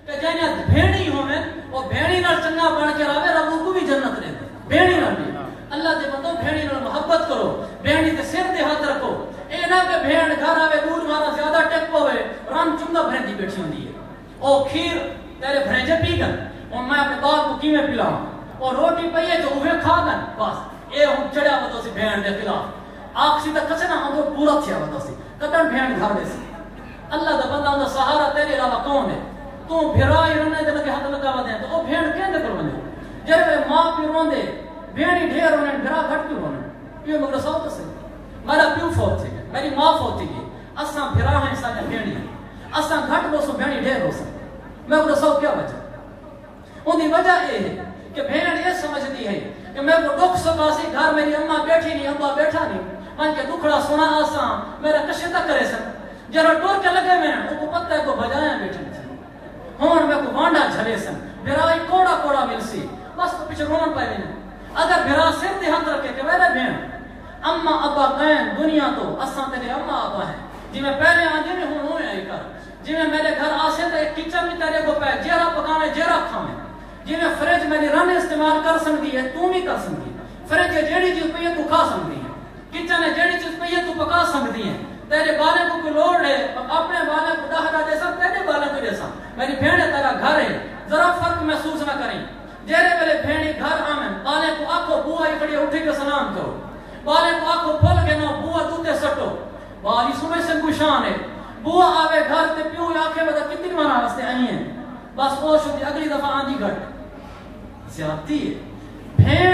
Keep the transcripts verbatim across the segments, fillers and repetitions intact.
کہ جائیں بھیڑی ہوئے وہ بھیڑی نال چنگا بن کے راوے رب کو بھی جنت دے دے بھیڑی نال بھی اللہ دے بندو بھیڑی نال محبت کرو بھیڑی دے سر تے ہاتھ رکھو اے نہ کہ بھیڑ گھر آوے دور مارا زیادہ ٹیک ہوئے رن چنگا بھرندی بیٹھی ہوندی ہے او کھیر تیرے بھرنجے پی گن اور میں اپنے باپ کو کیویں پلاؤں اور روٹی پئی ہے جو اوے کھا گن بس اے ہن چڑیا وتو سی بھیڑ دے خلاف آنکھ سی تک کچھ نہ ہم پورا تھیا وتو سی کتن بھیڑ گھر دے سی اللہ دا بندہ دا سہارا تیرے علاوہ کون ہے تو بھرائی رنے دے لگے ہاتھ لگا ودے تو او بھیڑ کیندے کر ونے جے ماں پیو روندے بھیڑی ڈھیر ہونے بھرا گھٹ پیو رونے یہ مگر سوت سے میرا پیو فوت تھی میری ماں فوت تھی اساں بھرا ہیں ساں بھیڑی اساں گھٹ لو سو بھیڑی ڈھیر ہو سکتے میں مگر سو کیا وجہ ان دی وجہ یہ ہے کہ بھیڑ یہ سمجھتی ہے کہ میں کو دکھ سکا سی گھر میری اماں بیٹھی نہیں ابا بیٹھا نہیں من کے دکھڑا سنا آساں میرا کشتہ کرے سن جرا ٹور کے لگے میں ان کو پتہ ہے کو بجایا بیٹھے ہون میں کو وانڈا جھلے سن بھرائی کوڑا کوڑا ملسی بس تو پیچھے رون پائے نہیں اگر بھرا سر دے ہاتھ رکھے کہ میرے بہن اما ابا گئن دنیا تو اساں تیرے اما ابا ہیں جی میں پہلے آنجے میں ہوں ہوئے آئی کر جی میں میرے گھر آسے تو ایک کچن میں تیرے کو پہ جیرا پکانے جیرا کھانے جی میں فریج میری رن استعمال کر سکتی ہے تو بھی کر سکتی ہے فریج جیڑی چیز پہ تو کھا سکتی ہے کچن ہے جیڑی چیز پہ تو پکا سکتی ہے تیرے بالے کو کوئی لوڑ ہے اپنے بالے کو دہدا دے سکتے تیرے بالے کو دے سکتے میری بھیڑ تیرا گھر ہے ذرا فرق محسوس نہ کریں جیرے میرے بھیڑی گھر آمن بالے کو آکھو بوا اکڑی اٹھے کے سلام کرو بالے کو آکھو پھل کے نو بوا دوتے سٹو بالی سمجھ سے کشان ہے بوا آوے گھر تے پیو آکھے بدا کتنی مانا رستے آئی ہیں بس وہ شدی اگلی دفعہ آندھی گھٹ زیادتی ہے بھیڑ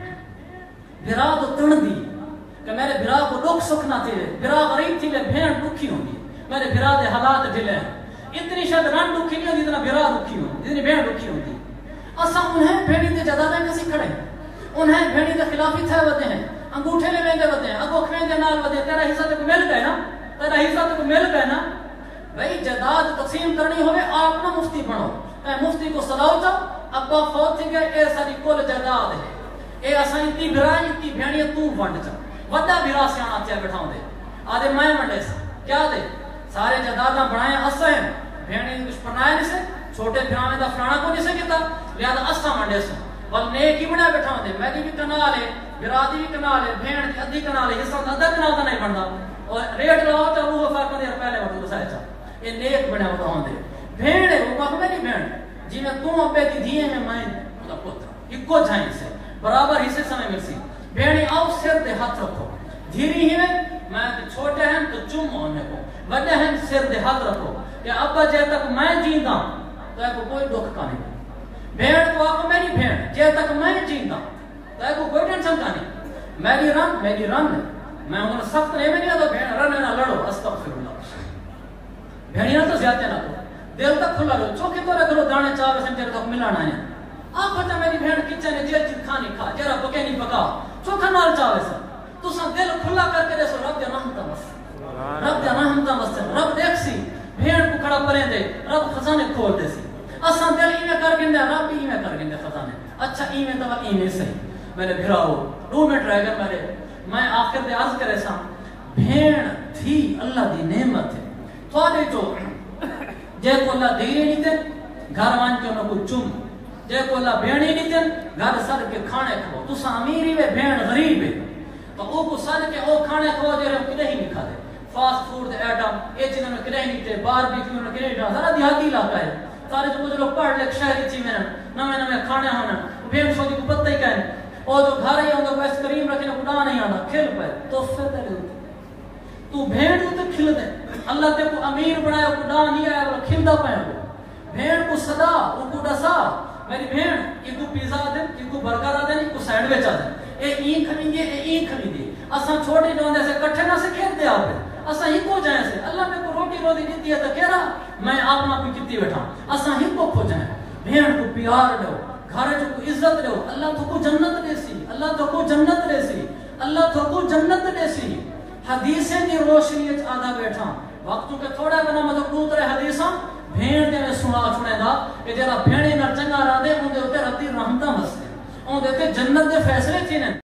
بھرا تو تن دی کہ میرے بھرا کو دکھ سکنا تھے بھرا غریب تھی لے بھیڑ دکھی ہوں گی میرے بھرا دے حالات ڈھلے ہیں اتنی شاید رن دکھی نہیں ہوتی اتنا بھرا دکھی ہوں اتنی بھیڑ دکھی ہوتی اسا انہیں بھیڑی دے جدہ دے کسی کھڑے انہیں بھیڑی دے خلافی تھے ہوتے ہیں انگوٹھے لے ویندے ہوتے ہیں اگو کھویں نال ودے تیرا حصہ تے کو مل گئے نا تیرا حصہ تے کو مل گئے نا بھئی جداد تقسیم کرنی ہوئے آپ نہ مفتی بنو اے مفتی کو صلاح چاہو ابا فوت تھی گئے اے ساری کل جداد ہے اے اسا اتنی بھرائی اتنی بھیڑی تو ونڈ چاہو وڈا بھرا سیانا تیا بٹھاؤں دے آدھے میں منڈے سے کیا دے سارے جداداں بنائیں اسا ہیں بھیڑی کچھ پرنائے نہیں سے چھوٹے بھرانے دا فرانا کو نہیں سے کتا لہذا اسا منڈے سے بل نیک ہی بنا بٹھاؤں دے میری بھی کنال ہے برادی بھی کنال ہے بھیڑ کی ادھی کنال ہے حصہ ادھا کنال دا نہیں بندا اور ریٹ لاؤ چا وہ فرق دے پہلے وقت بسائے چا یہ نیک بنا بتاؤں دے بھیڑ ہے وہ کہا میری بھیڑ جی میں تم ابے دی دیئے میں میں خدا پتر اکو جائیں سے برابر حصے سمیں مل سی بھیڑی آؤ سر دے ہاتھ رکھو دھیری ہی میں میں چھوٹے ہیں تو چم ہونے کو بڑے ہیں سر دے ہاتھ رکھو کہ ابا جے تک میں جیندہ تو ایک کوئی دکھ کا نہیں بھیڑ کو آکو میری بھیڑ جے تک میں جیندہ تو ایک کوئی ٹینشن کا نہیں میری رن میری رن میں انہوں سخت نہیں میں نہیں تو بھیڑ رن نہ لڑو استغفر اللہ بھیڑی نہ تو زیادہ نہ کرو دل تک کھلا لو چوکے تو رکھ لو دانے چاوے سے تیرے تک ملانا ہے آپ بچہ میری بھیڑ کچن نے جیل چیز کھانی کھا جیرا پکے نہیں پکا چوکھا نال چاوے سے تو سن دل کھلا کر کے دے سو رب دے رحمتہ مس رب دے رحمتہ مس رب دیکھ سی بھیڑ کو کھڑا پریں دے رب خزانے کھول دے سی اساں دل ایویں کر گندے رب ایویں کر گندے خزانے اچھا ایویں تو ایویں صحیح میرے بھراؤ دو منٹ رہ گئے میرے میں آخر دے عرض کرے سا بھیڑ تھی اللہ دی نعمت ہے تھوڑے جو جے کو اللہ دیری نہیں تے گھر وان کے انہوں کو چم جے کو اللہ بھیڑی نہیں تے گھر سر کے کھانے کھو تو سا امیری وے بھیڑ غریب ہے تو او کو سر کے او کھانے کھو جو رہے کدے ہی نہیں کھا دے فاسٹ فوڈ دے ایٹم اے چیزیں میں کدے ہی نہیں تے بار بھی کیوں کدے نہیں ذرا دیہاتی علاقہ ہے سارے جو کچھ لوگ پڑھ لے شہری چی میں نمے نمے کھانے ہونا بھیڑ سو کو پتہ ہی کہیں اور جو گھر ہی ہوں گے ایس کریم رکھنے خدا نہیں آنا کھل پہ تو پھر دے تو بھیڑ تو کھل دے اللہ تے کو امیر بنایا کو ڈا نہیں آیا وہ کھلدا پیا وہ بھیڑ کو صدا او کو دسا میری بھیڑ ایکو پیزا دے ایکو برگر دے ایکو سینڈوچ دے اے این کھلیں گے اے این کھلیں گے اساں چھوٹے جوندے سے کٹھے نہ سے کھیت دے آپے اساں ہی کو جائیں سے اللہ نے کو روٹی روزی دیتی ہے تو کہہ رہا میں آپ نہ کوئی کتی بیٹھا اساں ہی کو کھو جائیں بھیڑ کو پیار دو گھر جو کو عزت دو اللہ تو کو جنت دے سی اللہ تو کو جنت دے سی اللہ تو کو جنت دے سی حدیثیں دی روشنی وچ آدھا بیٹھا وقتوں کے تھوڑا بنا مطلب دوسرے حدیثاں بھیڑ دے میں سنا چھڑے دا کہ جڑا بھیڑے نال چنگا رہندے اون دے اوتے رتی رحمتاں وسدے اون دے تے جنت دے فیصلے تھے